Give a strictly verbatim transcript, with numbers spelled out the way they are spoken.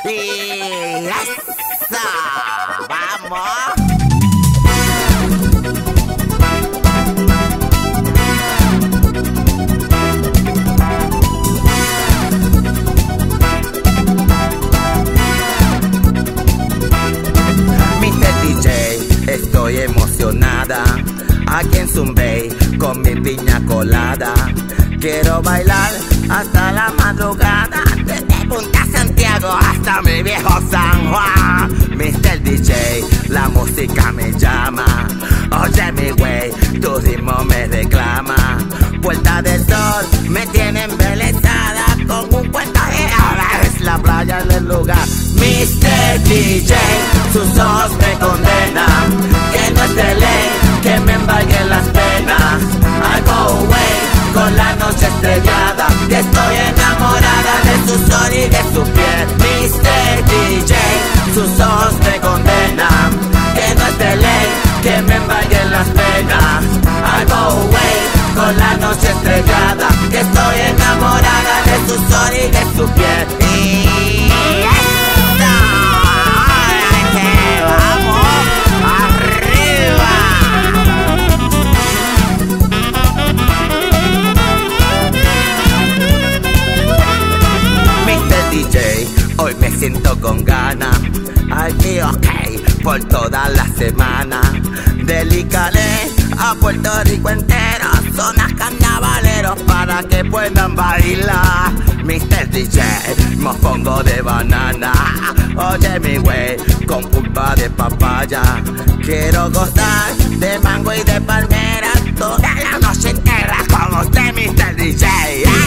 Y eso, vamos. mister D J, estoy emocionada aquí en Zumbey con mi piña colada. Quiero bailar hasta la madrugada, desde Punta Santiago hasta mi viejo San Juan. mister D J, la música me llama. Oye mi güey, tu ritmo me reclama. Puerta del Sol me tiene embelesada con un cuentaje. Ahora es la playa del lugar. mister D J, sus ojos me condenan. Que no es de ley que me embarguen las penas. I go away con la noche estrellada y estoy enamorada de su sol y de su piel. mister D J, sus ojos me condenan. Que no es de ley que me embarguen las penas. I go away con la noche estrellada y estoy enamorada de su sol y de su piel. Y eso, ahora que vamos arriba. mister D J, hoy me siento con ganas. I feel okay por toda la semana. Dedicaré a Puerto Rico entero zonas carnavaleros para que puedan bailar. mister D J, mofongo de banana. Oye mi güey, con pulpa de papaya. Quiero gozar de mango y de palmera toda la noche entera con usted, mister D J.